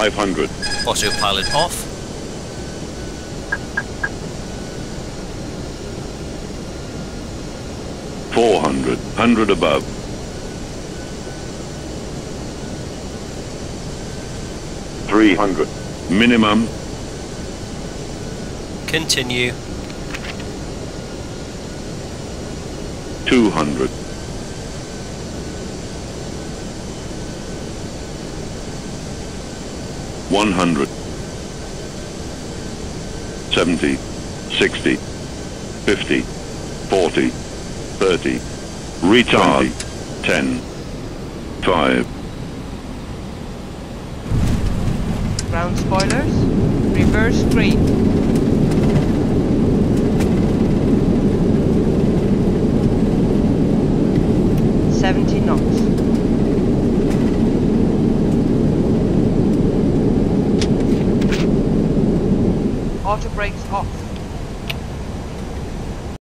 500. Autopilot off. $400, 100 above. $300, minimum. Continue. 200. $100, 70, 60, 50, 40, 30, retard, 10, 5. Ground spoilers, reverse green. $70 knots. Auto brakes off.